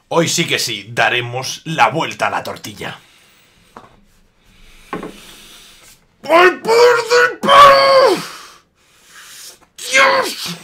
Hoy sí que sí, daremos la vuelta a la tortilla. ¡Al poder del paro! ¡Dios!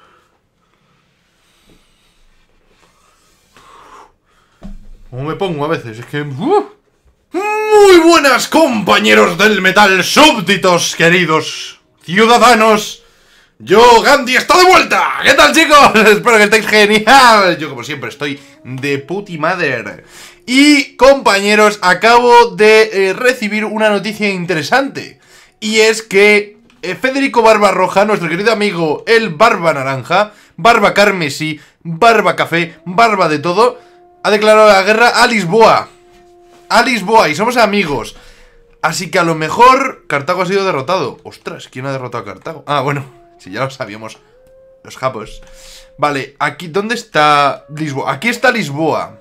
¿Cómo me pongo a veces? Es que... Muy buenas, compañeros del metal, súbditos queridos ciudadanos. Yo, Gandhi, estoy de vuelta. ¿Qué tal, chicos? Espero que estéis genial. Yo, como siempre, estoy de puti madre. Y, compañeros, acabo de recibir una noticia interesante. Y es que Federico Barbarroja, nuestro querido amigo el Barba Naranja, Barba Carmesí, Barba Café, Barba de todo, ha declarado la guerra a Lisboa. A Lisboa, y somos amigos. Así que a lo mejor Cartago ha sido derrotado. Ostras, ¿quién ha derrotado a Cartago? Ah, bueno, si ya lo sabíamos los japos. Vale, aquí, ¿dónde está Lisboa? Aquí está Lisboa.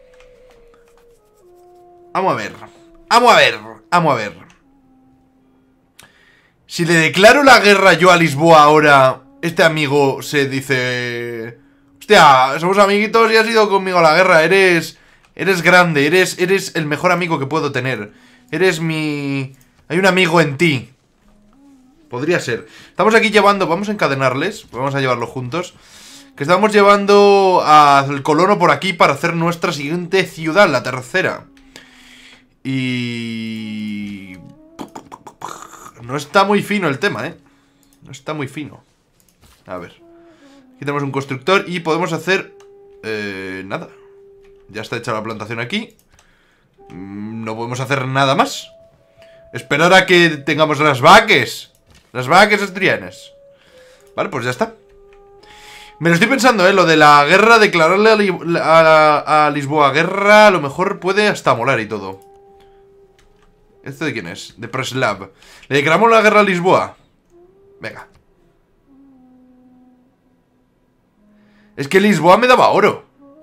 Vamos a ver. Vamos a ver. Vamos a ver. Si le declaro la guerra yo a Lisboa ahora, este amigo se dice... Hostia, somos amiguitos y has ido conmigo a la guerra. Eres grande, eres el mejor amigo que puedo tener. Eres mi... Hay un amigo en ti. Podría ser. Estamos aquí llevando... Vamos a encadenarles. Vamos a llevarlo juntos. Que estamos llevando al colono por aquí para hacer nuestra siguiente ciudad, la tercera. Y... No está muy fino el tema, ¿eh? No está muy fino. A ver. Aquí tenemos un constructor y podemos hacer... nada. Ya está hecha la plantación aquí. No podemos hacer nada más. Esperar a que tengamos las vaques. Las vaques estrianas. Vale, pues ya está. Me lo estoy pensando, lo de la guerra, declararle a Lisboa guerra, a lo mejor puede hasta molar y todo. ¿Esto de quién es? De Preslav. ¿Le declaramos la guerra a Lisboa? Venga. Es que Lisboa me daba oro.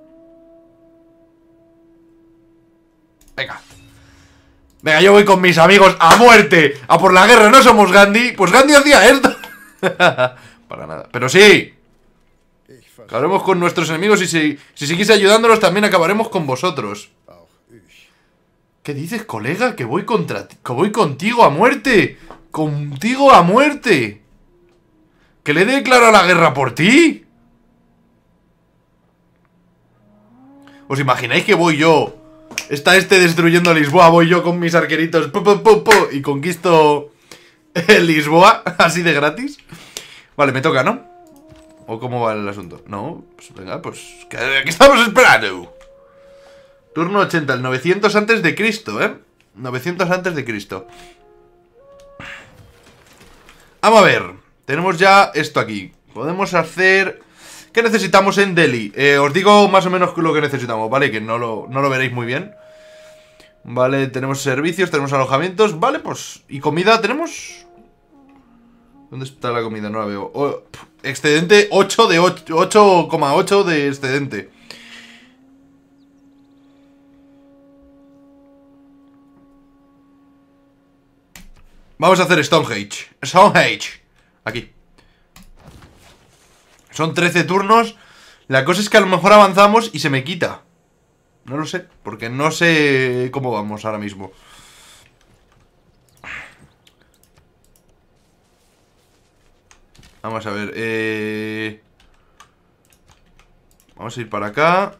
Venga. Venga, yo voy con mis amigos a muerte. A por la guerra, no somos Gandhi. Pues Gandhi hacía esto. Para nada. Pero sí. Acabaremos con nuestros enemigos y si seguís ayudándolos también acabaremos con vosotros. ¿Qué dices, colega? Que voy contigo a muerte. Contigo a muerte. ¿Que le he declarado la guerra por ti? ¿Os imagináis que voy yo? Está destruyendo Lisboa, voy yo con mis arqueritos y conquisto Lisboa, así de gratis. Vale, me toca, ¿no? ¿O cómo va el asunto? No, pues venga, pues ¿qué estamos esperando? Turno 80, el 900 antes de Cristo, 900 antes de Cristo. Vamos a ver. Tenemos ya esto aquí. Podemos hacer... ¿Qué necesitamos en Delhi? Os digo más o menos lo que necesitamos, ¿vale? Que no lo veréis muy bien. Vale, tenemos servicios, tenemos alojamientos. Vale, pues... ¿Y comida tenemos? ¿Dónde está la comida? No la veo. Excedente 8 de 8,8 de excedente. Vamos a hacer Stonehenge. Stonehenge. Aquí. Son 13 turnos. La cosa es que a lo mejor avanzamos y se me quita. No lo sé, porque no sé cómo vamos ahora mismo. Vamos a ver. Vamos a ir para acá.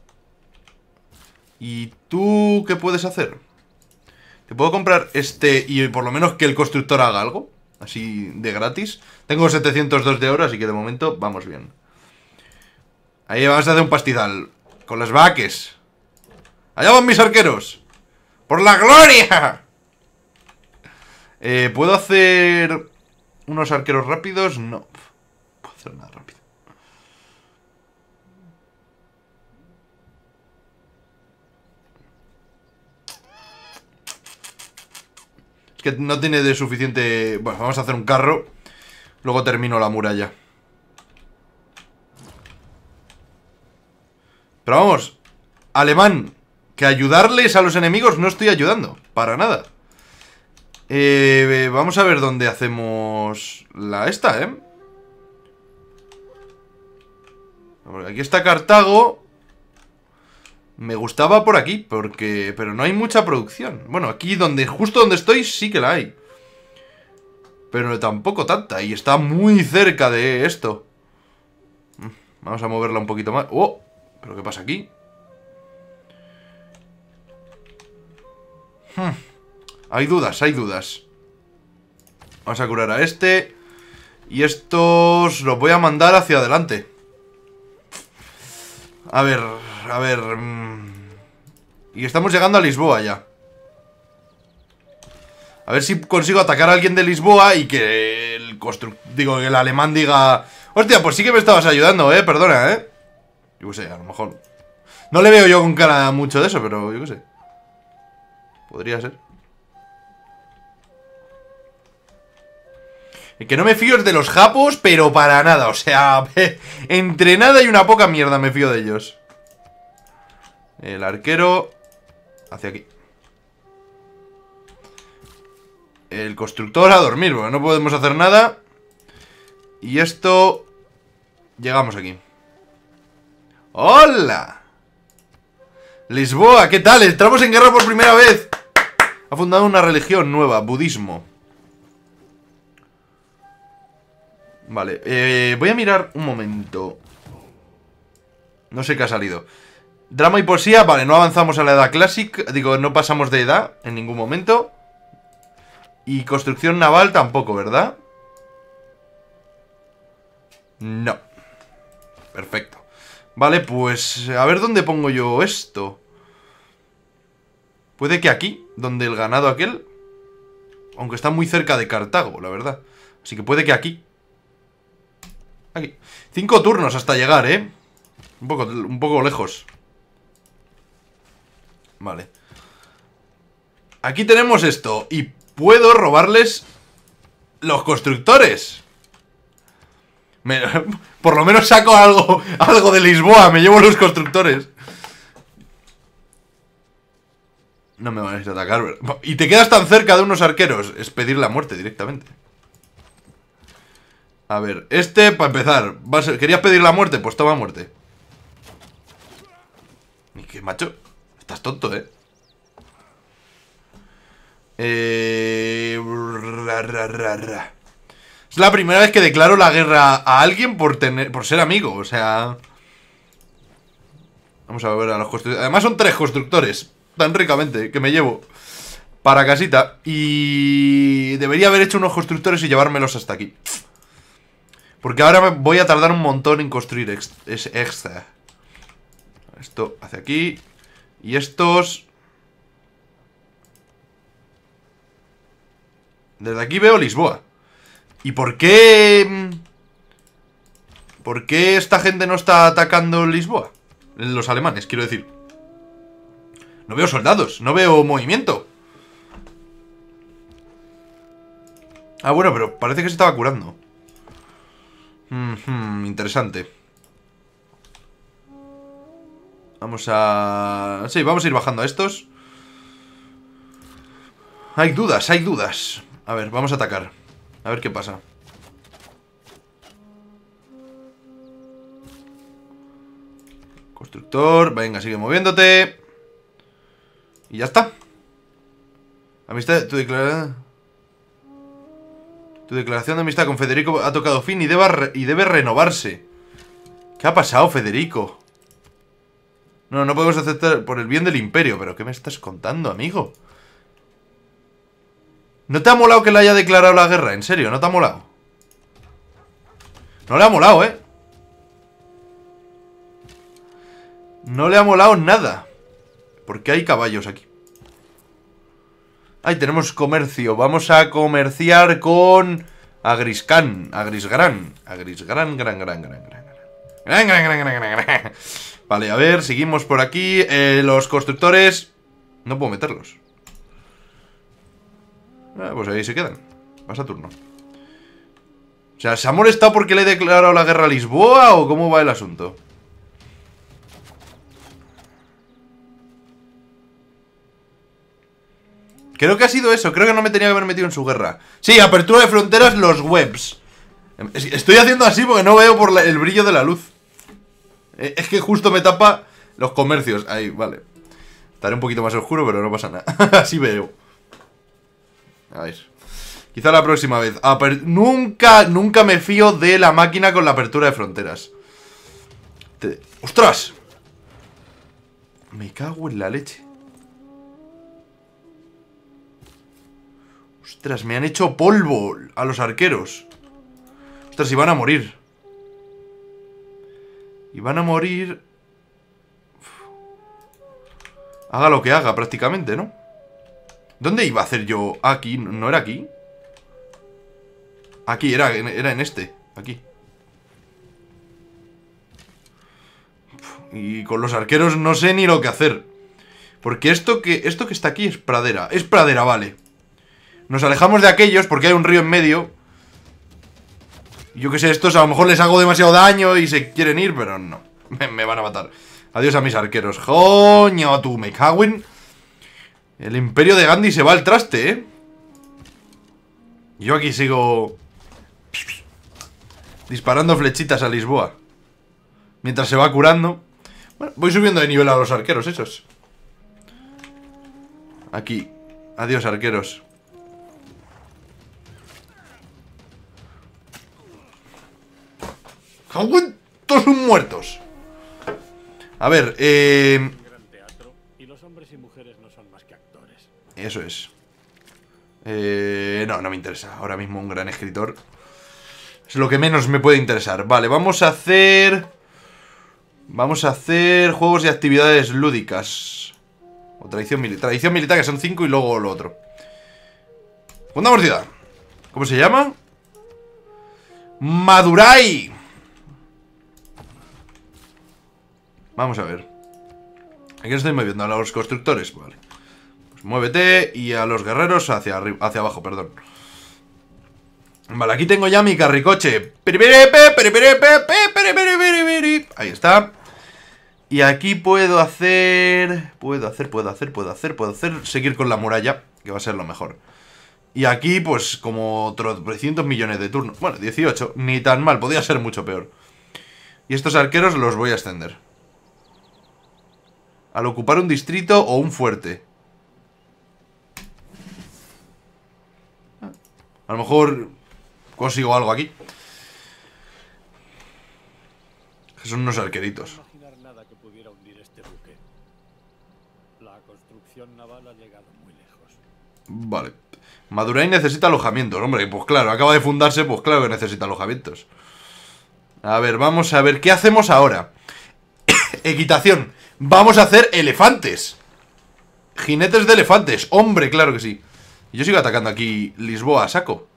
¿Y tú qué puedes hacer? ¿Te puedo comprar y por lo menos que el constructor haga algo? Así de gratis. Tengo 702 de oro, así que de momento vamos bien. Ahí vamos a hacer un pastizal. Con las vaques. ¡Allá van mis arqueros! ¡Por la gloria! ¿Puedo hacer unos arqueros rápidos? No. No puedo hacer nada rápido. Es que no tiene de suficiente... Bueno, vamos a hacer un carro. Luego termino la muralla. Pero vamos, alemán, que ayudarles a los enemigos no estoy ayudando, para nada. Vamos a ver dónde hacemos esta, Aquí está Cartago. Me gustaba por aquí, porque... Pero no hay mucha producción. Bueno, aquí justo donde estoy sí que la hay. Pero tampoco tanta. Y está muy cerca de esto. Vamos a moverla un poquito más. ¡Oh! ¿Pero qué pasa aquí? Hay dudas, hay dudas. Vamos a curar a este. Y estos los voy a mandar hacia adelante. A ver, a ver. Y estamos llegando a Lisboa ya. A ver si consigo atacar a alguien de Lisboa y que que el alemán diga... Hostia, pues sí que me estabas ayudando, perdona, Yo qué sé, a lo mejor... No le veo yo con cara mucho de eso, pero yo qué sé. Podría ser. El que no me fío es de los japos, pero para nada. O sea, entre nada y una poca mierda me fío de ellos. El arquero... Hacia aquí. El constructor a dormir, porque no podemos hacer nada. Y esto... Llegamos aquí. ¡Hola! Lisboa, ¿qué tal? Entramos en guerra por primera vez. Ha fundado una religión nueva, budismo. Vale, voy a mirar un momento. No sé qué ha salido. Drama y poesía, vale, no avanzamos a la edad clásica. Digo, no pasamos de edad en ningún momento. Y construcción naval tampoco, ¿verdad? No. Perfecto. Vale, pues a ver dónde pongo yo esto. Puede que aquí, donde el ganado aquel. Aunque está muy cerca de Cartago, la verdad. Así que puede que aquí. Aquí. 5 turnos hasta llegar, ¿eh? Un poco lejos. Vale. Aquí tenemos esto. Y puedo robarles los constructores. Por lo menos saco algo de Lisboa. Me llevo los constructores. No me van a atacar. Y te quedas tan cerca de unos arqueros. Es pedir la muerte directamente. A ver, para empezar ¿querías pedir la muerte? Pues toma muerte. ¿Y qué, macho? Estás tonto, Es la primera vez que declaro la guerra a alguien por ser amigo, o sea... Vamos a ver a los constructores. Además son 3 constructores, tan ricamente, que me llevo para casita. Y debería haber hecho unos constructores y llevármelos hasta aquí. Porque ahora voy a tardar un montón en construir extra. Esto hacia aquí. Y estos... Desde aquí veo Lisboa. ¿Y por qué? ¿Por qué esta gente no está atacando Lisboa? Los alemanes, quiero decir. No veo soldados, no veo movimiento. Ah, bueno, pero parece que se estaba curando. Interesante. Vamos a... Sí, vamos a ir bajando a estos. Hay dudas, hay dudas. A ver, vamos a atacar. A ver qué pasa. Constructor, venga, sigue moviéndote. Y ya está. Amistad, tu declaración de amistad con Federico ha tocado fin y debe renovarse. ¿Qué ha pasado, Federico? No, no podemos aceptar por el bien del imperio. ¿Pero qué me estás contando, amigo? ¿No te ha molado que le haya declarado la guerra? ¿En serio? ¿No te ha molado? No le ha molado, ¿eh? No le ha molado nada. ¿Por qué hay caballos aquí? Ahí tenemos comercio. Vamos a comerciar con Agriscan. Agrisgran. Agrisgran, gran. Vale, a ver, seguimos por aquí. Los constructores... No puedo meterlos. Pues ahí se quedan. Vas a turno. O sea, ¿se ha molestado porque le he declarado la guerra a Lisboa o cómo va el asunto? Creo que ha sido eso. Creo que no me tenía que haber metido en su guerra. Sí, apertura de fronteras, los webs. Estoy haciendo así porque no veo por el brillo de la luz. Es que justo me tapa Los comercios, ahí, vale. Estaré un poquito más oscuro, pero no pasa nada. Así veo. A ver. Quizá la próxima vez. Nunca me fío de la máquina con la apertura de fronteras. ¡Ostras! Me cago en la leche. Ostras, me han hecho polvo a los arqueros. Ostras, y van a morir. Y van a morir. Haga lo que haga, prácticamente, ¿no? ¿Dónde iba a hacer yo? Aquí, ¿no era aquí? Aquí, era en este. Aquí. Y con los arqueros no sé ni lo que hacer. Porque esto que está aquí es pradera. Es pradera, vale. Nos alejamos de aquellos porque hay un río en medio. Yo que sé, estos a lo mejor les hago demasiado daño y se quieren ir, pero no. Me van a matar. Adiós a mis arqueros. ¡Coño, tú! Me cago en... El imperio de Gandhi se va al traste, ¿eh? Yo aquí sigo... disparando flechitas a Lisboa. Mientras se va curando. Bueno, voy subiendo de nivel a los arqueros esos. Aquí. Adiós, arqueros. Todos son muertos. A ver, eso es. No me interesa. Ahora mismo un gran escritor es lo que menos me puede interesar. Vale, vamos a hacer juegos y actividades lúdicas. O tradición militar, que son 5 y luego lo otro. Fundamos ciudad. ¿Cómo se llama? Madurai. Vamos a ver. Aquí estoy moviendo a los constructores. Vale. Pues muévete. Y a los guerreros hacia abajo, perdón. Vale, aquí tengo ya mi carricoche. Ahí está. Y aquí puedo hacer... seguir con la muralla, que va a ser lo mejor. Y aquí, pues, como 300 millones de turnos. Bueno, 18, ni tan mal, podría ser mucho peor. Y estos arqueros los voy a extender. Al ocupar un distrito o un fuerte. A lo mejor consigo algo aquí. Son unos arqueritos. Vale. Madurai necesita alojamientos. Hombre, pues claro, acaba de fundarse, pues claro que necesita alojamientos. A ver, vamos a ver, ¿qué hacemos ahora? Equitación. Vamos a hacer elefantes. Jinetes de elefantes. Hombre, claro que sí. Yo sigo atacando aquí Lisboa a saco.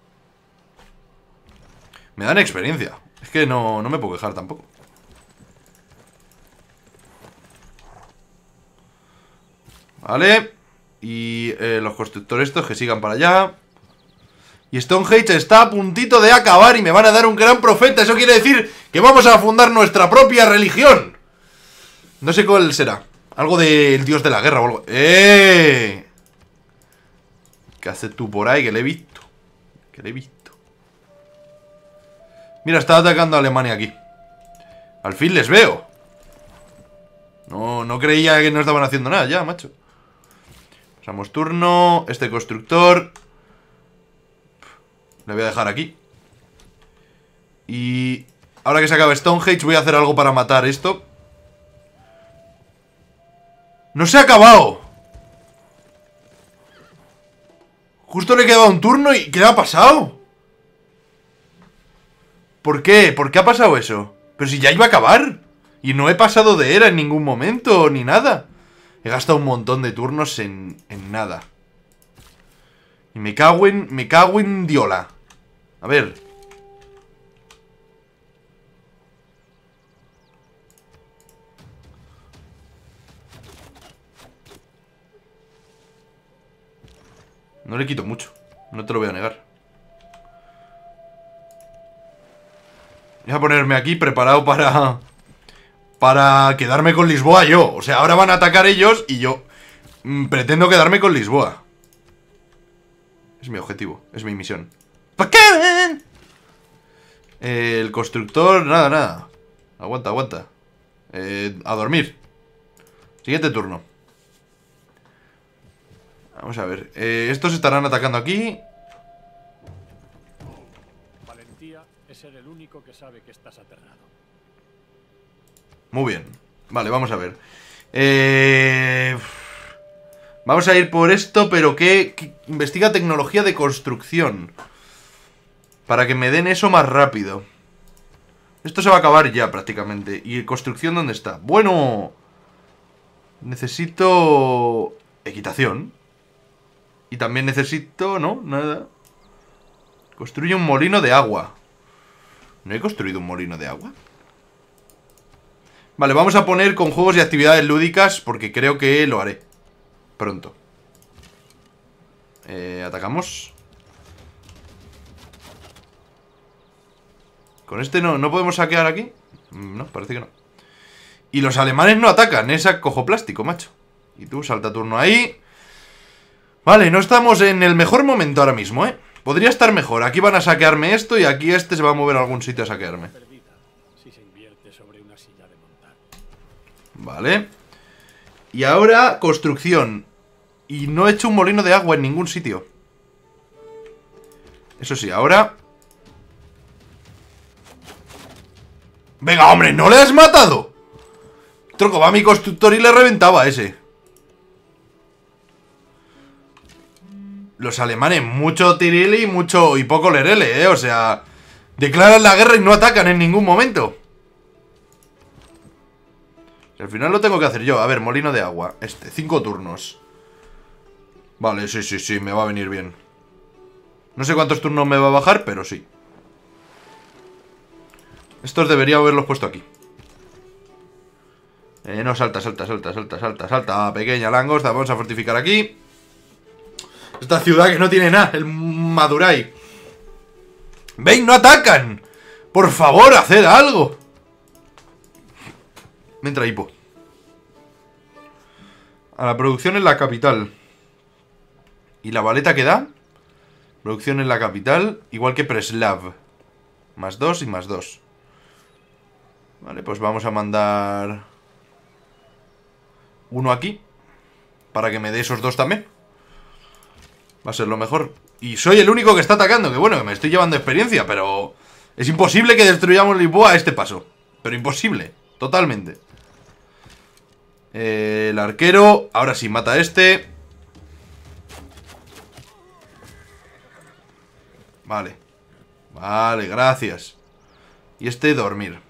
Me dan experiencia. Es que no me puedo quejar tampoco. Vale. Y los constructores estos que sigan para allá. Y Stonehenge está a puntito de acabar y me van a dar un gran profeta. Eso quiere decir que vamos a fundar nuestra propia religión. No sé cuál será. Algo del dios de la guerra o algo. ¿Qué haces tú por ahí? Que le he visto. Mira, está atacando a Alemania aquí. Al fin les veo. No creía que no estaban haciendo nada ya, macho. Pasamos turno. Este constructor le voy a dejar aquí. Y ahora que se acaba Stonehenge voy a hacer algo para matar esto. ¡No se ha acabado! Justo le quedaba un turno y... ¿qué le ha pasado? ¿Por qué? ¿Por qué ha pasado eso? Pero si ya iba a acabar. Y no he pasado de era en ningún momento, ni nada. He gastado un montón de turnos en nada. Y me cago en Diola. A ver. No le quito mucho. No te lo voy a negar. Voy a ponerme aquí preparado para quedarme con Lisboa yo. O sea, ahora van a atacar ellos y yo pretendo quedarme con Lisboa. Es mi objetivo, es mi misión. ¿Para qué? El constructor, nada. Aguanta. A dormir. Siguiente turno. Vamos a ver. Estos estarán atacando aquí. Valentía es ser el único que sabe que estás aterrado. Muy bien. Vale, vamos a ver. Vamos a ir por esto, pero que investiga tecnología de construcción. Para que me den eso más rápido. Esto se va a acabar ya prácticamente. ¿Y construcción dónde está? Bueno. Necesito equitación. Y también necesito... No, nada. Construye un molino de agua. ¿No he construido un molino de agua? Vale, vamos a poner con juegos y actividades lúdicas, porque creo que lo haré pronto. Atacamos. ¿Con este no podemos saquear aquí? No, parece que no. Y los alemanes no atacan, es a cojo plástico, macho. Y tú, salta turno ahí. Vale, no estamos en el mejor momento ahora mismo, ¿eh? Podría estar mejor. Aquí van a saquearme esto y aquí este se va a mover a algún sitio a saquearme. Vale. Y ahora, construcción. Y no he hecho un molino de agua en ningún sitio. Eso sí, ahora... ¡Venga, hombre! ¡No le has matado! Troco, va a mi constructor y le reventaba a ese. Los alemanes, mucho tirili y poco lerele, o sea... Declaran la guerra y no atacan en ningún momento. Al final lo tengo que hacer yo. A ver, molino de agua. 5 turnos. Vale, sí, me va a venir bien. No sé cuántos turnos me va a bajar, pero sí. Estos debería haberlos puesto aquí. No, salta. Pequeña langosta, vamos a fortificar aquí. Esta ciudad que no tiene nada, el Madurai. ¡Veis, no atacan! Por favor, haced algo. Me entra hipo. A la producción en la capital. ¿Y la baleta que da? Producción en la capital, igual que Preslav. +2 y +2. Vale, pues vamos a mandar uno aquí, para que me dé esos dos también. Va a ser lo mejor. Y soy el único que está atacando, que bueno, que me estoy llevando experiencia, pero... Es imposible que destruyamos Lisboa a este paso. Pero imposible, totalmente. El arquero, ahora sí, mata a este. Vale. Vale, gracias. Y este, dormir.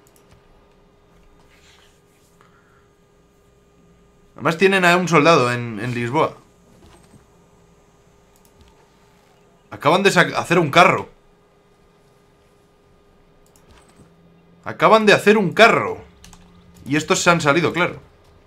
Además tienen a un soldado en Lisboa. Acaban de hacer un carro. Acaban de hacer un carro. Y estos se han salido, claro.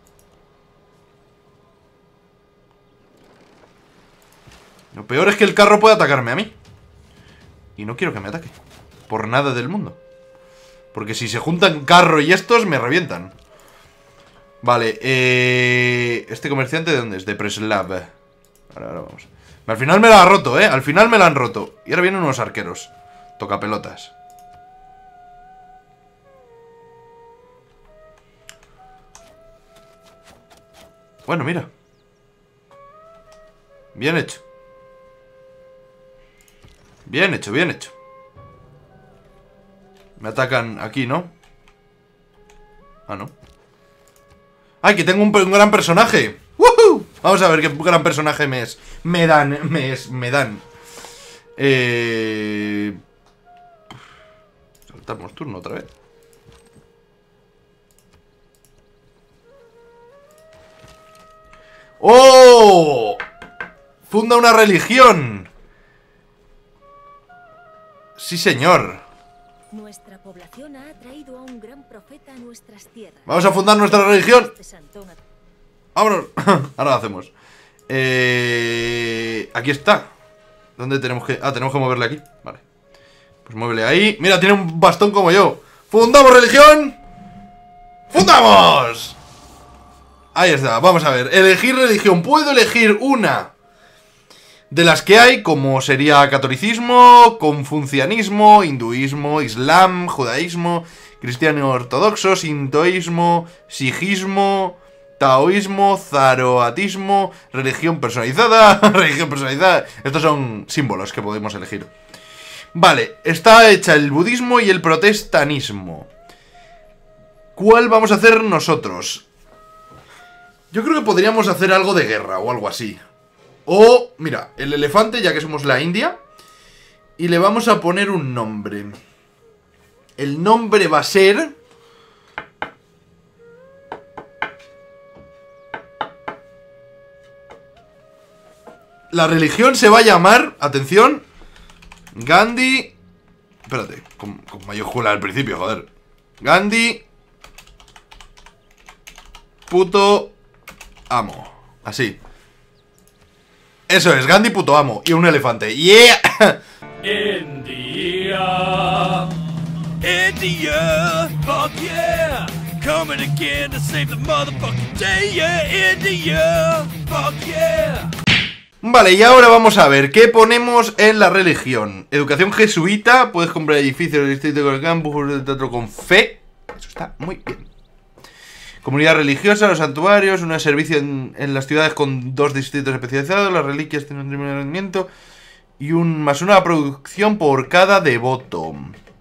Lo peor es que el carro puede atacarme a mí. Y no quiero que me ataque. Por nada del mundo. Porque si se juntan carro y estos, me revientan. Vale, ¿este comerciante de dónde es? De Preslav. Ahora vamos. Al final me la ha roto, Al final me la han roto. Y ahora vienen unos arqueros. Toca pelotas. Bueno, mira. Bien hecho. Bien hecho, bien hecho. Me atacan aquí, ¿no? Ah, no. ¡Ay, que tengo un gran personaje! ¡Woohoo! Vamos a ver qué gran personaje me dan. Saltamos turno otra vez. ¡Oh! Funda una religión. Sí, señor. Nuestra población ha atraído a un gran profeta a nuestras tierras. Vamos a fundar nuestra religión. Vámonos. Ahora lo hacemos. Aquí está. ¿Dónde tenemos que...? Ah, tenemos que moverle aquí. Vale. Pues muévele ahí. Mira, tiene un bastón como yo. ¡Fundamos religión! ¡Fundamos! Ahí está, vamos a ver. Elegir religión. Puedo elegir una de las que hay, como sería catolicismo, confucianismo, hinduismo, islam, judaísmo, cristiano ortodoxo, sintoísmo, sijismo, taoísmo, zoroastrismo, religión personalizada, religión personalizada. Estos son símbolos que podemos elegir. Vale, está hecha el budismo y el protestantismo. ¿Cuál vamos a hacer nosotros? Yo creo que podríamos hacer algo de guerra o algo así. O, mira, el elefante, ya que somos la India. Y le vamos a poner un nombre. El nombre va a ser... La religión se va a llamar, atención, Gandhi... Espérate, con mayúscula al principio, joder. Gandhi... Puto... Amo. Así. Eso es, Gandhi puto amo. Y un elefante. ¡Yeah! India, India, fuck yeah, coming again to save the motherfucking day, yeah, India, fuck yeah. Vale, y ahora vamos a ver qué ponemos en la religión. Educación jesuita, puedes comprar edificios del distrito con el campus de teatro con fe. Eso está muy bien. Comunidad religiosa, los santuarios, un servicio en las ciudades con 2 distritos especializados, las reliquias tienen un primer rendimiento y más una producción por cada devoto.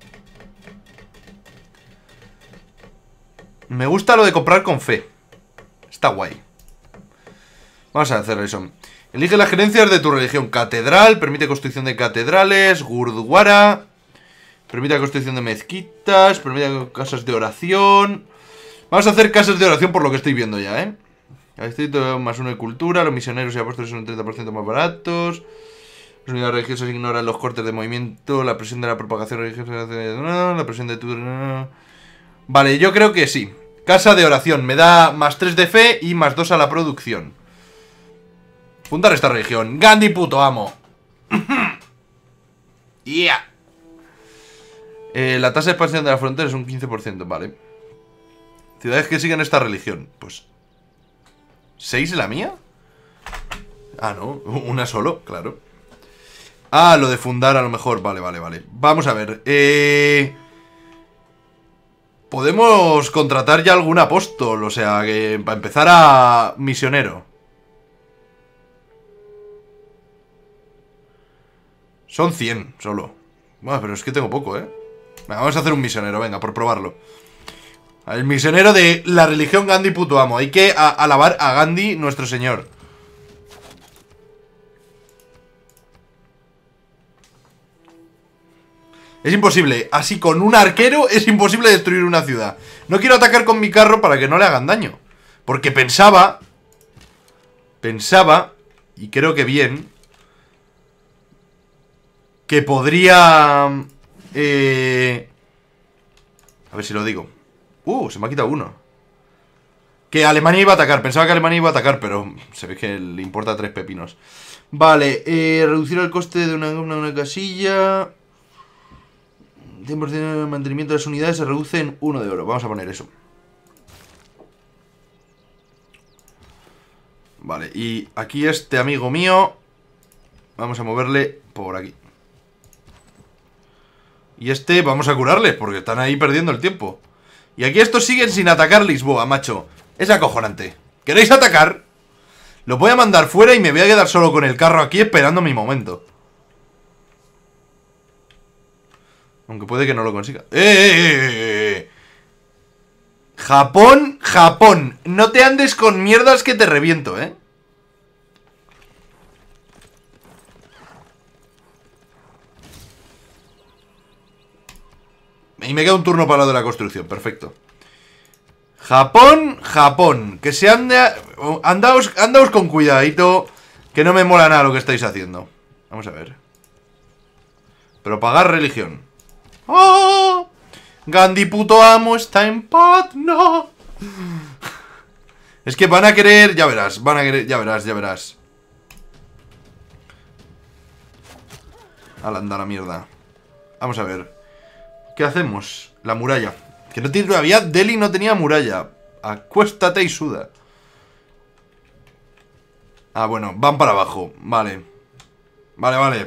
Me gusta lo de comprar con fe. Está guay. Vamos a hacer eso. Elige las gerencias de tu religión. Catedral, permite construcción de catedrales. Gurdwara, permite la construcción de mezquitas. Permite casas de oración. Vamos a hacer casas de oración por lo que estoy viendo ya, ¿eh? El distrito más 1 de cultura. Los misioneros y apóstoles son un 30% más baratos. Las unidades religiosas ignoran los cortes de movimiento. La presión de la propagación religiosa. La presión de tu... Vale, yo creo que sí. Casa de oración. Me da más 3 de fe y más 2 a la producción. Fundar esta religión. Gandhi puto amo. Yeah. La tasa de expansión de la frontera es un 15%, vale. Ciudades que siguen esta religión. Pues... ¿6 la mía? Ah, no, una solo, claro. Ah, lo de fundar a lo mejor. Vale, vale, vale. Vamos a ver. Podemos contratar ya algún apóstol. O sea, que para empezar a misionero. Son 100 solo. Bueno, pero es que tengo poco, ¿eh? Venga, vamos a hacer un misionero, venga, por probarlo. El misionero de la religión Gandhi puto amo. Hay que alabar a Gandhi, nuestro señor. Es imposible. Así con un arquero es imposible destruir una ciudad. No quiero atacar con mi carro para que no le hagan daño. Porque pensaba, y creo que bien, que podría... a ver si lo digo. Se me ha quitado uno. Que Alemania iba a atacar. Pensaba que Alemania iba a atacar, pero se ve que le importa 3 pepinos. Vale, reducir el coste de una casilla. 100% de mantenimiento de las unidades se reduce en 1 de oro. Vamos a poner eso. Vale, y aquí este amigo mío vamos a moverle por aquí. Y este vamos a curarle, porque están ahí perdiendo el tiempo. Y aquí estos siguen sin atacar Lisboa, macho. Es acojonante. ¿Queréis atacar? Lo voy a mandar fuera y me voy a quedar solo con el carro aquí esperando mi momento. Aunque puede que no lo consiga. Japón, Japón. No te andes con mierdas que te reviento, ¿eh? Y me queda un turno para lo de la construcción, perfecto. Japón, Japón. Que se andaos con cuidadito, que no me mola nada lo que estáis haciendo. Vamos a ver. Propagar religión. ¡Oh! Gandhi puto amo está en paz, no. Es que van a querer, ya verás, van a querer, ya verás, ya verás. Anda la mierda. Vamos a ver. ¿Qué hacemos? La muralla. Que no tiene todavía. Delhi no tenía muralla. Acuéstate y suda. Ah, bueno, van para abajo. Vale. Vale, vale.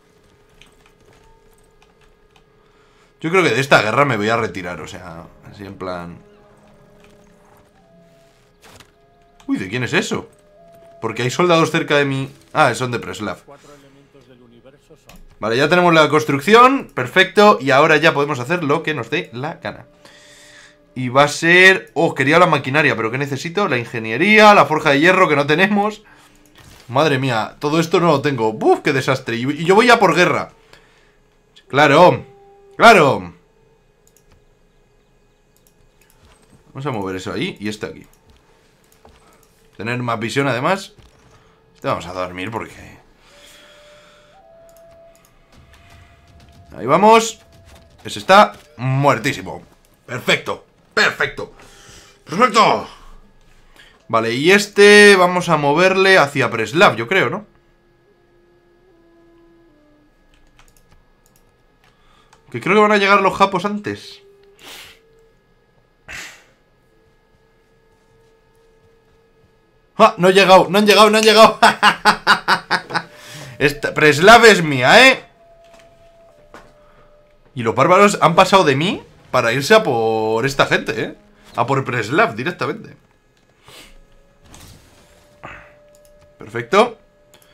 Yo creo que de esta guerra me voy a retirar. O sea, así en plan... Uy, ¿de quién es eso? Porque hay soldados cerca de mí. Ah, son de Preslav. Vale, ya tenemos la construcción. Perfecto. Y ahora ya podemos hacer lo que nos dé la gana. Y va a ser... Oh, quería la maquinaria, pero ¿qué necesito? La ingeniería, la forja de hierro que no tenemos. Madre mía, todo esto no lo tengo. ¡Buf! ¡Qué desastre! Y yo voy a por guerra. ¡Claro! ¡Claro! Vamos a mover eso ahí y este aquí. Tener más visión además. Este vamos a dormir porque... Ahí vamos. Ese está muertísimo. Perfecto. Perfecto. Perfecto. Vale, y este vamos a moverle hacia Preslav, yo creo, ¿no? Que creo que van a llegar los japos antes. ¡Ah! No he llegado, no han llegado, no han llegado. Preslav es mía, ¿eh? Y los bárbaros han pasado de mí para irse a por esta gente, ¿eh? A por Preslav directamente. Perfecto.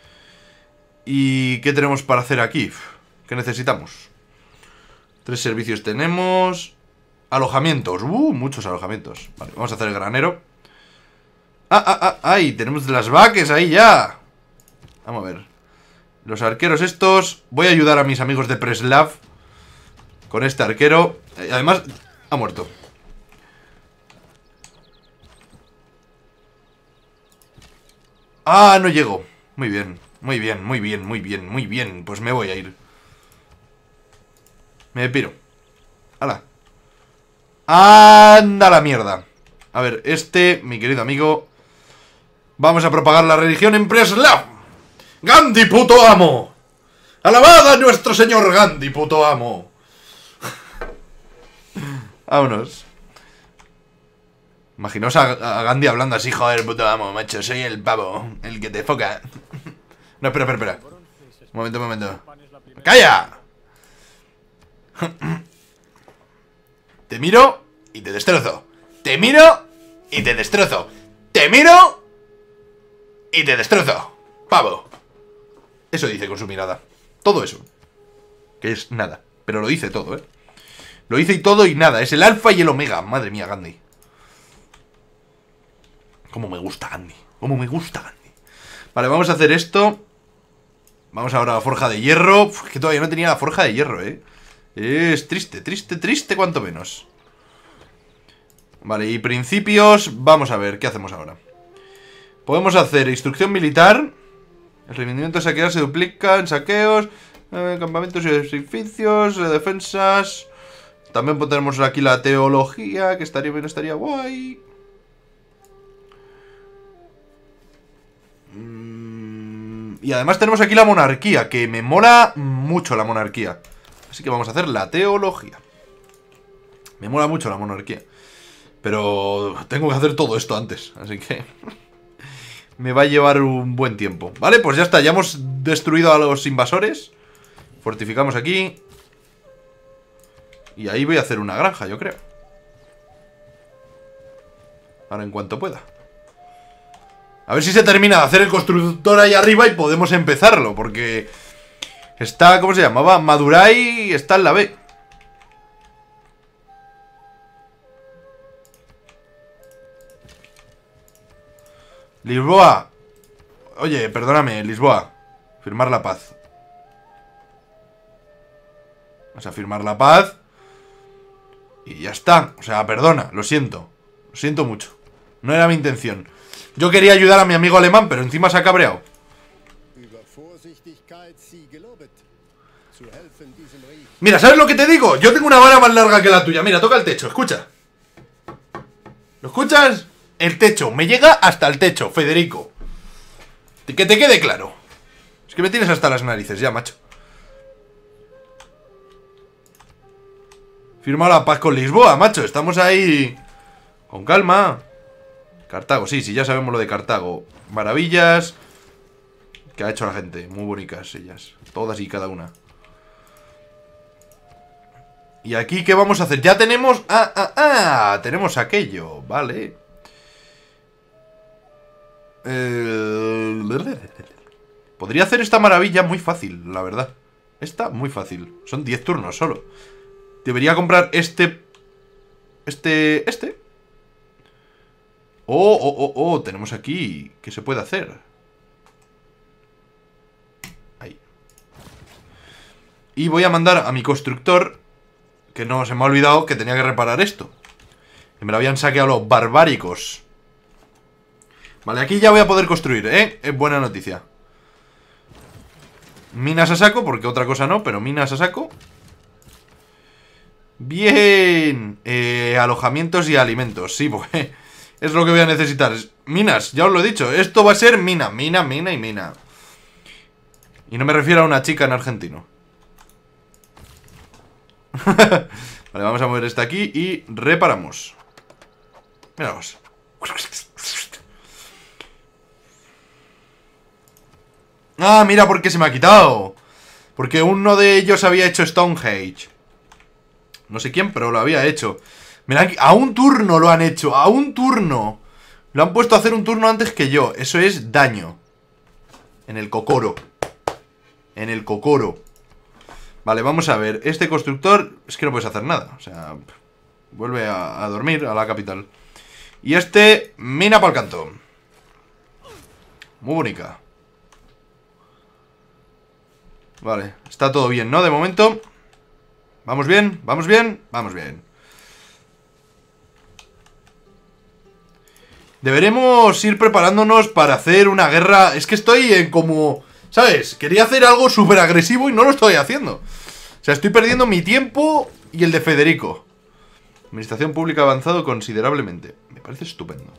¿Y qué tenemos para hacer aquí? ¿Qué necesitamos? 3 servicios tenemos. Alojamientos. Muchos alojamientos. Vale, vamos a hacer el granero. ¡Ay! Tenemos las vaques ahí ya. Vamos a ver. Los arqueros estos. Voy a ayudar a mis amigos de Preslav con este arquero. Además, ha muerto. Ah, no llego. Muy bien, muy bien, muy bien, muy bien, muy bien. Pues me voy a ir. Me piro. ¡Hala! ¡Anda la mierda! A ver, mi querido amigo. Vamos a propagar la religión en Preslav. ¡Gandhi, puto amo! ¡Alabad a nuestro señor Gandhi, puto amo! Vámonos. Imaginaos a Gandhi hablando así, joder, puto amo, macho, soy el pavo, el que te foca. No, espera. Un momento. ¡Calla! Te miro y te destrozo. Te miro y te destrozo. Te miro y te destrozo. Pavo. Eso dice con su mirada. Todo eso. Que es nada. Pero lo dice todo, ¿eh? Lo dice y todo y nada. Es el alfa y el omega. Madre mía, Gandhi. Cómo me gusta Gandhi. Cómo me gusta Gandhi. Vale, vamos a hacer esto. Vamos ahora a la forja de hierro. Uf, que todavía no tenía la forja de hierro, ¿eh? Es triste cuanto menos. Vale, y principios. Vamos a ver, ¿qué hacemos ahora? Podemos hacer instrucción militar. El rendimiento de saquear se duplica en saqueos, campamentos y edificios, defensas. También tenemos aquí la teología, que estaría bien, estaría guay. Y además tenemos aquí la monarquía, que me mola mucho la monarquía. Así que vamos a hacer la teología. Me mola mucho la monarquía. Pero tengo que hacer todo esto antes, así que me va a llevar un buen tiempo. Vale, pues ya está, ya hemos destruido a los invasores. Fortificamos aquí. Y ahí voy a hacer una granja, yo creo. Ahora en cuanto pueda. A ver si se termina de hacer el constructor ahí arriba y podemos empezarlo, porque está, ¿cómo se llamaba? Madurai está en la B. Lisboa. Oye, perdóname, Lisboa. Firmar la paz. Vas a firmar la paz. Y ya está. O sea, perdona, lo siento. Lo siento mucho. No era mi intención. Yo quería ayudar a mi amigo alemán, pero encima se ha cabreado. Mira, ¿sabes lo que te digo? Yo tengo una vara más larga que la tuya. Mira, toca el techo, escucha. ¿Lo escuchas? El techo, me llega hasta el techo, Federico. Que te quede claro. Es que me tienes hasta las narices ya, macho. Firma la paz con Lisboa, macho. Estamos ahí con calma. Cartago, sí, ya sabemos lo de Cartago. Maravillas que ha hecho la gente, muy bonitas ellas. Todas y cada una. ¿Y aquí qué vamos a hacer? Ya tenemos... tenemos aquello, vale. Podría hacer esta maravilla muy fácil, la verdad. Esta, muy fácil. Son 10 turnos solo. Debería comprar este. Oh, tenemos aquí. ¿Qué se puede hacer? Ahí. Y voy a mandar a mi constructor, que no se me ha olvidado que tenía que reparar esto. Que me lo habían saqueado los barbáricos. Vale, aquí ya voy a poder construir, ¿eh? Es buena noticia. Minas a saco, porque otra cosa no, pero minas a saco. Bien. Alojamientos y alimentos, sí, porque es lo que voy a necesitar. Minas, ya os lo he dicho. Esto va a ser mina, mina, mina y mina. Y no me refiero a una chica en argentino. Vale, vamos a mover esta aquí y reparamos. Miraos. Ah, mira por qué se me ha quitado. Porque uno de ellos había hecho Stonehenge. No sé quién, pero lo había hecho. Mira, a un turno lo han hecho. A un turno. Lo han puesto a hacer un turno antes que yo. Eso es daño. En el cocoro. En el cocoro. Vale, vamos a ver. Este constructor es que no puedes hacer nada. O sea, vuelve a dormir a la capital. Y este, mina para el canto. Muy bonita. Vale, está todo bien, ¿no? De momento. ¿Vamos bien? ¿Vamos bien? Vamos bien. Deberemos ir preparándonos para hacer una guerra. Es que estoy en como... ¿Sabes? Quería hacer algo súper agresivo y no lo estoy haciendo. O sea, estoy perdiendo mi tiempo y el de Federico. Administración pública avanzado considerablemente. Me parece estupendo.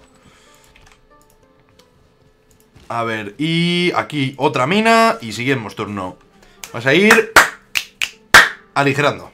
A ver, y aquí otra mina y seguimos turno. Vas a ir aligerando.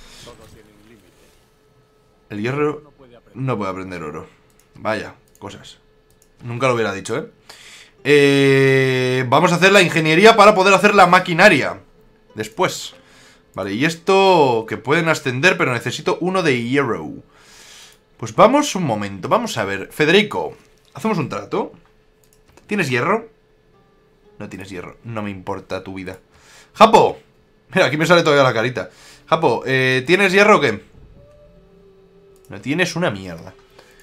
El hierro no puede aprender oro. Vaya, cosas. Nunca lo hubiera dicho, ¿eh? Vamos a hacer la ingeniería para poder hacer la maquinaria después. Vale, y esto que pueden ascender, pero necesito uno de hierro. Pues vamos un momento, vamos a ver. Federico, hacemos un trato. ¿Tienes hierro? No tienes hierro, no me importa tu vida. Japo, mira, aquí me sale todavía la carita. Japo, ¿tienes hierro o qué? No tienes una mierda.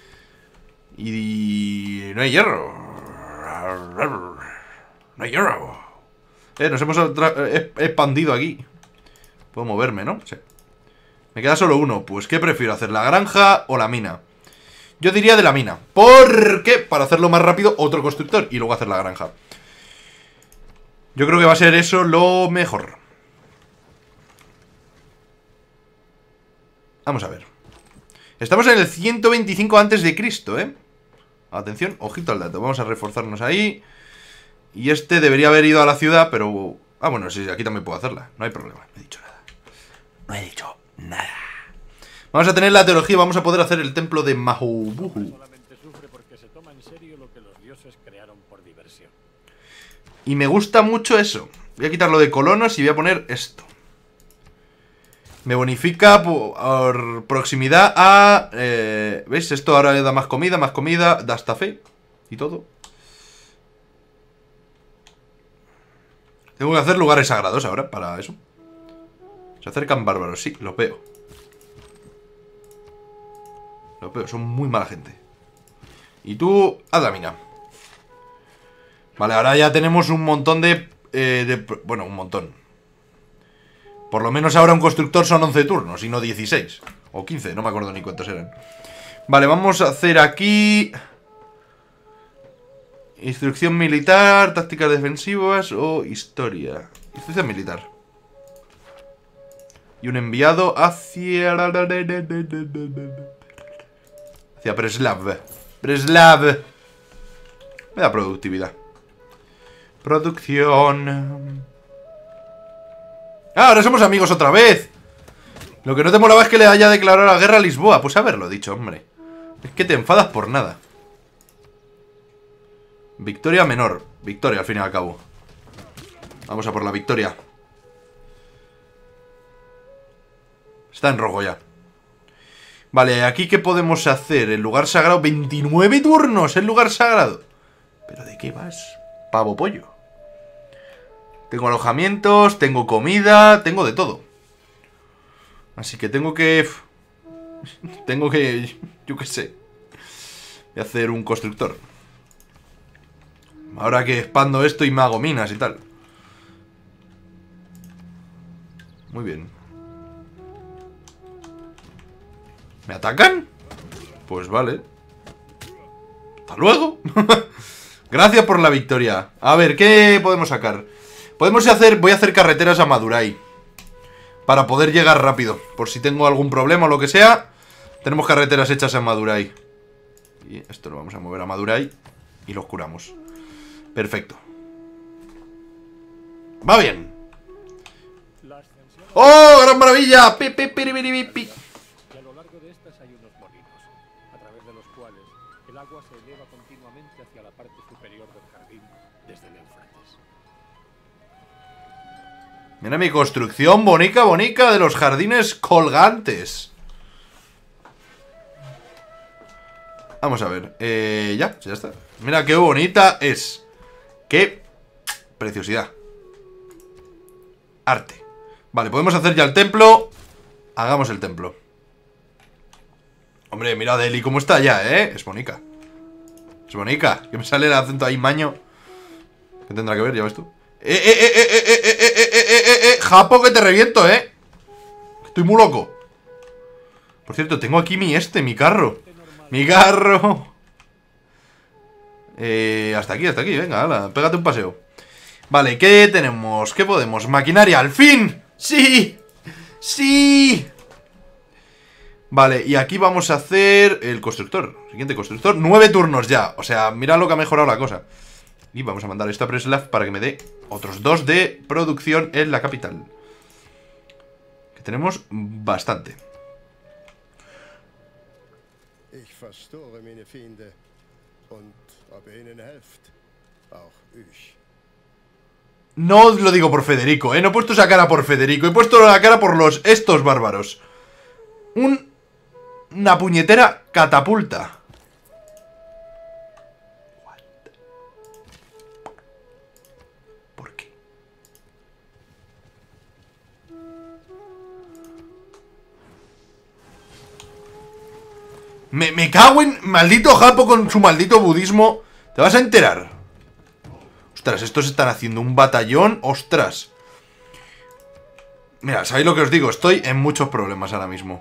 Y no hay hierro. No hay hierro. Nos hemos expandido aquí. Puedo moverme, ¿no? Sí. Me queda solo uno. Pues, ¿qué prefiero hacer? ¿La granja o la mina? Yo diría de la mina. ¿Por qué? Para hacerlo más rápido, otro constructor y luego hacer la granja. Yo creo que va a ser eso lo mejor. Vamos a ver. Estamos en el 125 antes de Cristo, ¿eh? Atención, ojito al dato. Vamos a reforzarnos ahí. Y este debería haber ido a la ciudad, pero... Ah, bueno, sí, aquí también puedo hacerla. No hay problema, no he dicho nada. No he dicho nada. Vamos a tener la teología, vamos a poder hacer el templo de Mahubuhu. Solamente sufre porque se toma en serio lo que los dioses crearon por diversión. Y me gusta mucho eso. Voy a quitarlo de colonos y voy a poner esto. Me bonifica por proximidad a... ¿Veis? Esto ahora le da más comida, da hasta fe. Y todo. Tengo que hacer lugares sagrados ahora para eso. Se acercan bárbaros, sí, los veo. Los veo, son muy mala gente. Y tú, haz la mina. Vale, ahora ya tenemos un montón de... bueno, un montón. Por lo menos ahora un constructor son 11 turnos y no 16. O 15, no me acuerdo ni cuántos eran. Vale, vamos a hacer aquí... Instrucción militar, tácticas defensivas o historia. Instrucción militar. Y un enviado hacia... Hacia Preslav. Preslav. Me da productividad. Producción. ¡Ah, ahora somos amigos otra vez! Lo que no te molaba es que le haya declarado la guerra a Lisboa. Pues haberlo dicho, hombre. Es que te enfadas por nada. Victoria menor. Victoria, al fin y al cabo. Vamos a por la victoria. Está en rojo ya. Vale, aquí ¿qué podemos hacer? El lugar sagrado. 29 turnos, el lugar sagrado. ¿Pero de qué vas? Pavo pollo. Tengo alojamientos, tengo comida, tengo de todo. Así que tengo que... yo qué sé. Voy a hacer un constructor. Ahora que expando esto y me hago minas y tal. Muy bien. ¿Me atacan? Pues vale. Hasta luego. Gracias por la victoria. A ver, ¿qué podemos sacar? Voy a hacer carreteras a Madurai. Para poder llegar rápido. Por si tengo algún problema o lo que sea. Tenemos carreteras hechas en Madurai. Y esto lo vamos a mover a Madurai. Y los curamos. Perfecto. Va bien. ¡Oh, gran maravilla! ¡Pi, pi, pi, pi, pi, pi! Y a lo largo de estas hay unos molinos, a través de los cuales el agua se eleva continuamente hacia la parte superior del jardín desde el Éufrates. Mira mi construcción bonica, bonica de los jardines colgantes. Vamos a ver. Ya está. Mira qué bonita es. Qué preciosidad. Arte. Vale, podemos hacer ya el templo. Hagamos el templo. Hombre, mira Eli cómo está ya, ¿eh? Es bonica. Es bonica. Que me sale el acento ahí maño. ¿Qué tendrá que ver? Ya ves tú. Japo, que te reviento, ¿eh? Estoy muy loco. Por cierto, tengo aquí mi carro. Mi carro. Hasta aquí, venga, hala, pégate un paseo. Vale, ¿qué tenemos? ¿Qué podemos? Maquinaria, ¡al fin! ¡Sí! ¡Sí! Vale, y aquí vamos a hacer el constructor. Siguiente constructor, 9 turnos ya. O sea, mirad lo que ha mejorado la cosa. Y vamos a mandar esto a Preslav para que me dé otros 2 de producción en la capital. Que tenemos bastante. Ich verstoore meine Feinde und ob ihr ihnen helft, auch ich. No lo digo por Federico, no he puesto esa cara por Federico. He puesto la cara por estos bárbaros. Una puñetera catapulta. ¿Por qué? Me cago en maldito Japo con su maldito budismo. Te vas a enterar. Ostras, estos están haciendo un batallón. Ostras. Mira, ¿sabéis lo que os digo? Estoy en muchos problemas ahora mismo.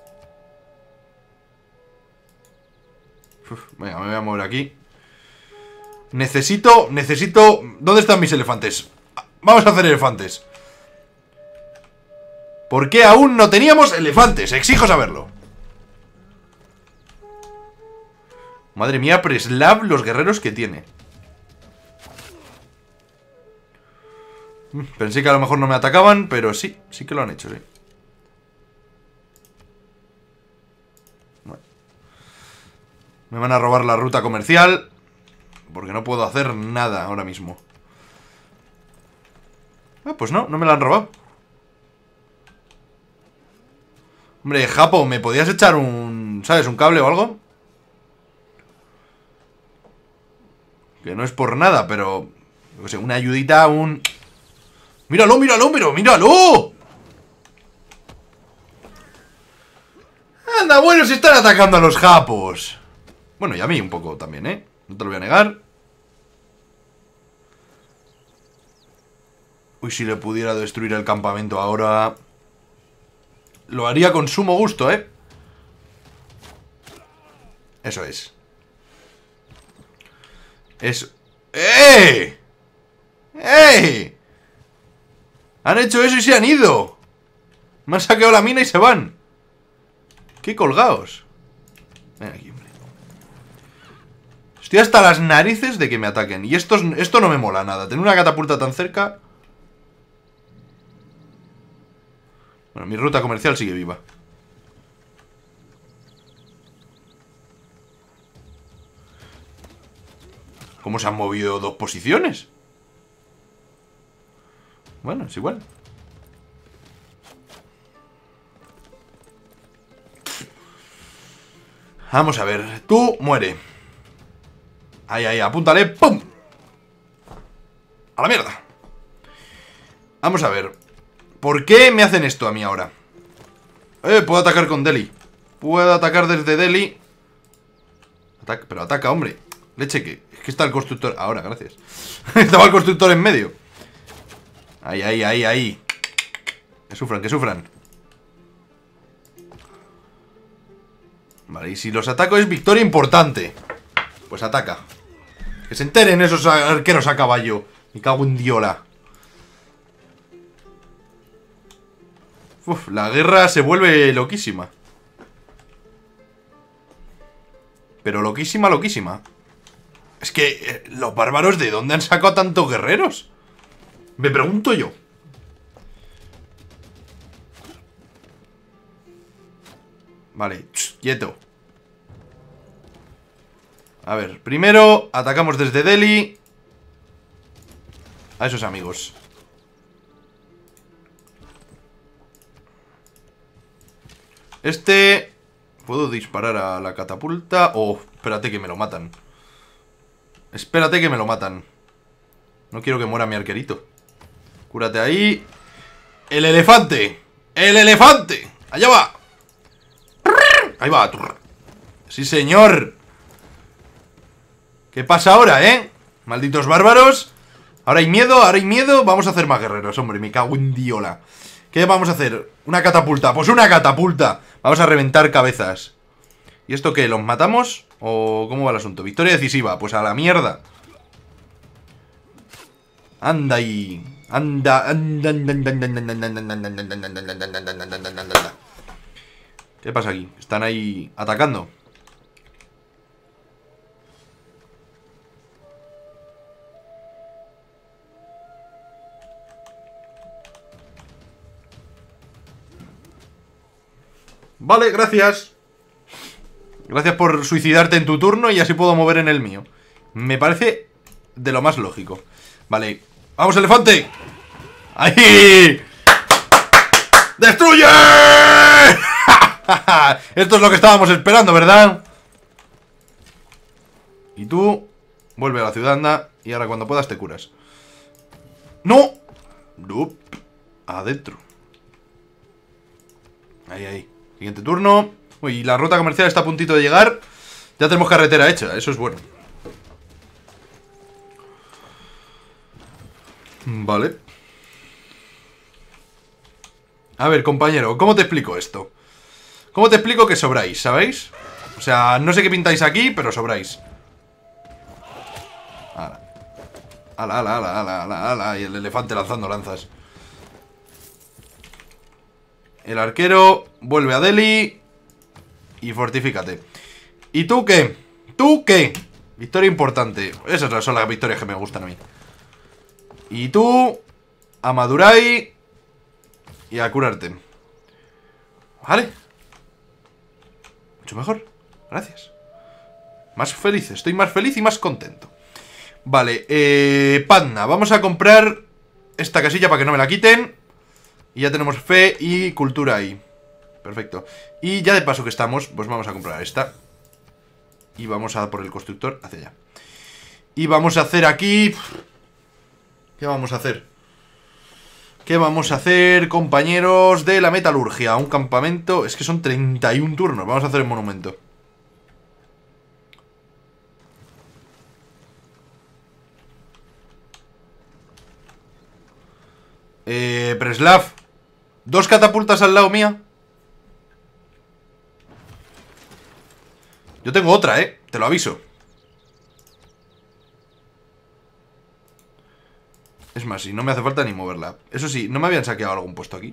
Venga, me voy a mover aquí. Necesito... ¿Dónde están mis elefantes? Vamos a hacer elefantes. ¿Por qué aún no teníamos elefantes? Exijo saberlo. Madre mía, Preslav, los guerreros que tiene. Pensé que a lo mejor no me atacaban, pero sí que lo han hecho, sí. Bueno. Me van a robar la ruta comercial, porque no puedo hacer nada ahora mismo. Pues no me la han robado. Hombre, Japo, ¿me podías echar ¿sabes? Un cable o algo? Que no es por nada, pero... yo qué sé, una ayudita, ¡Míralo, míralo, míralo! Anda, bueno, se están atacando a los japos. Bueno, y a mí un poco también, ¿eh? No te lo voy a negar. Uy, si le pudiera destruir el campamento ahora... lo haría con sumo gusto, ¿eh? Eso es. ¡Eh! ¡Eh! Han hecho eso y se han ido. Me han saqueado la mina y se van. ¡Qué colgados! Ven aquí, hombre. Estoy hasta las narices de que me ataquen. Y esto no me mola nada. Tener una catapulta tan cerca. Bueno, mi ruta comercial sigue viva. ¿Cómo se han movido 2 posiciones? Bueno, es igual. Vamos a ver. Tú muere. Ahí, ahí, apúntale. ¡Pum! A la mierda. Vamos a ver. ¿Por qué me hacen esto a mí ahora? Puedo atacar con Delhi. Puedo atacar desde Delhi. Pero ataca, hombre. Leche, que es que está el constructor. Ahora, gracias. Estaba el constructor en medio. Ahí, ahí, ahí, ahí. Que sufran, que sufran. Vale, y si los ataco es victoria importante. Pues ataca. Que se enteren esos arqueros a caballo. Me cago en diola. Uf, la guerra se vuelve loquísima. Pero loquísima, loquísima. Es que los bárbaros, ¿de dónde han sacado tantos guerreros? Me pregunto yo. Vale, quieto. A ver, primero atacamos desde Delhi a esos amigos. ¿Puedo disparar a la catapulta? Oh, espérate que me lo matan. Espérate que me lo matan. No quiero que muera mi arquerito. Cúrate ahí. ¡El elefante! ¡El elefante! ¡Allá va! Ahí va. ¡Sí, señor! ¿Qué pasa ahora, Malditos bárbaros. Ahora hay miedo, ahora hay miedo. Vamos a hacer más guerreros, hombre, me cago en diola. ¿Qué vamos a hacer? ¿Una catapulta? Pues una catapulta. Vamos a reventar cabezas. ¿Y esto qué? ¿Los matamos? ¿O cómo va el asunto? Victoria decisiva, pues a la mierda. Anda ahí. Anda, anda, anda, anda, anda, anda, anda, anda, anda, anda, anda, anda, anda. ¿Qué pasa aquí? Están ahí atacando. Vale, gracias. Gracias por suicidarte en tu turno y así puedo mover en el mío. Me parece de lo más lógico. Vale, ¡vamos, elefante! ¡Ahí! ¡Destruye! Esto es lo que estábamos esperando, ¿verdad? Y tú vuelve a la ciudad, anda. Y ahora cuando puedas te curas. ¡No! Nope. Adentro. Ahí, ahí. Siguiente turno. Uy, la ruta comercial está a puntito de llegar. Ya tenemos carretera hecha, eso es bueno. Vale. A ver, compañero, ¿cómo te explico esto? ¿Cómo te explico que sobráis, sabéis? O sea, no sé qué pintáis aquí, pero sobráis. Ala. Ala, ala, ala, ala, ala, ala. Y el elefante lanzando lanzas. El arquero vuelve a Delhi. Y fortifícate. ¿Y tú qué? ¿Tú qué? Victoria importante. Esas son las victorias que me gustan a mí. Y tú a Madurai y a curarte. Vale. Mucho mejor. Gracias. Más feliz. Estoy más feliz y más contento. Vale, Padna. Vamos a comprar esta casilla para que no me la quiten. Y ya tenemos fe y cultura ahí. Perfecto. Y ya de paso que estamos, pues vamos a comprar esta. Y vamos a por el constructor hacia allá. Y vamos a hacer aquí... ¿Qué vamos a hacer? ¿Qué vamos a hacer, compañeros de la metalurgia? Un campamento... Es que son 31 turnos. Vamos a hacer el monumento. Preslav. 2 catapultas al lado mía. Yo tengo otra, te lo aviso. Es más, si no me hace falta ni moverla. Eso sí, ¿no me habían saqueado algún puesto aquí?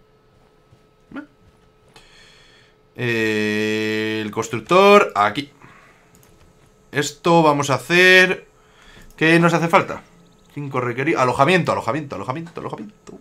El constructor, aquí. Esto vamos a hacer... ¿Qué nos hace falta? 5 requeridos... Alojamiento, alojamiento, alojamiento, alojamiento.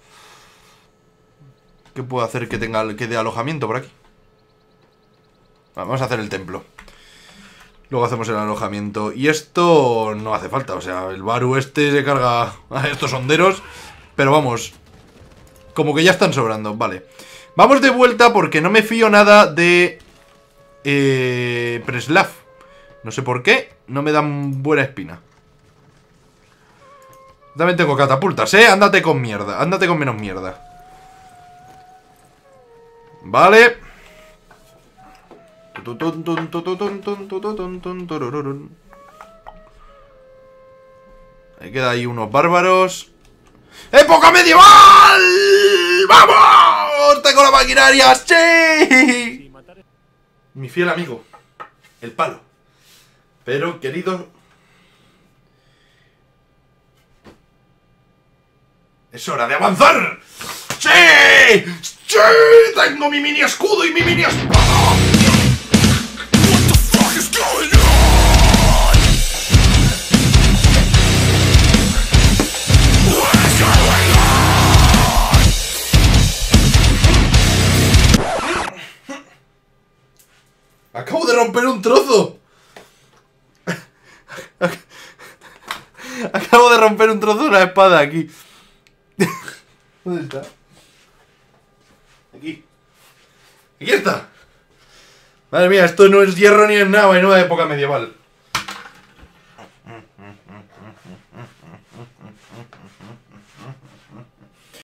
¿Qué puedo hacer que tenga que dé alojamiento por aquí? Vamos a hacer el templo. Luego hacemos el alojamiento. Y esto no hace falta. O sea, el Baru este se carga a estos honderos. Pero vamos, como que ya están sobrando. Vale. Vamos de vuelta porque no me fío nada de Preslav. No sé por qué, no me dan buena espina. También tengo catapultas, ándate con mierda. Ándate con menos mierda. Vale. Ahí queda ahí unos bárbaros. ¡Época medieval! ¡Vamos! ¡Tengo la maquinaria! ¡Sí! Mi fiel amigo, el palo. Pero, querido, es hora de avanzar. ¡Sí! ¡Sí! ¡Tengo mi mini escudo y mi mini espada! What the fuck is going on? What's going on? ¡Acabo de romper un trozo! Acabo de romper un trozo de una espada aquí. ¿Dónde está? Aquí. Aquí está. Madre mía, esto no es hierro ni es nada, y no es época medieval.